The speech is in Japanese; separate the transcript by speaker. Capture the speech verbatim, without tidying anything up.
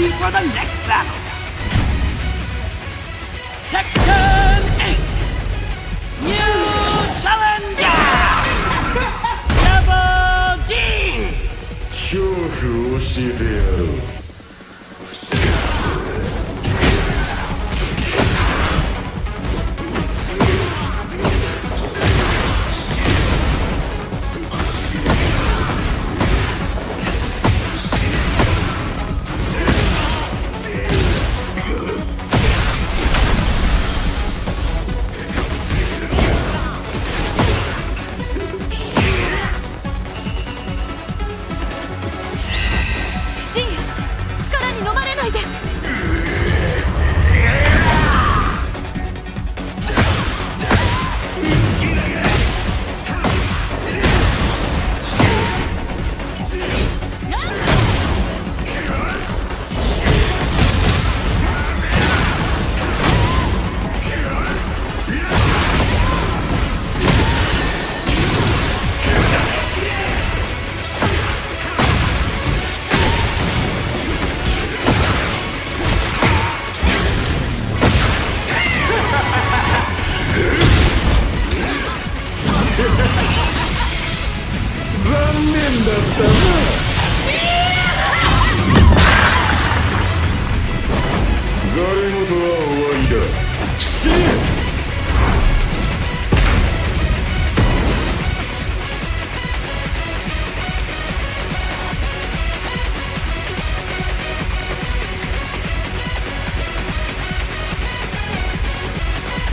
Speaker 1: ready for the next battle. Tekken eight! New challenger! Double Jin!
Speaker 2: 恐怖を教えてやろう。
Speaker 3: ジン、力に飲まれないで。
Speaker 2: 残念だったな。ざれ言は終わりだ。死ね。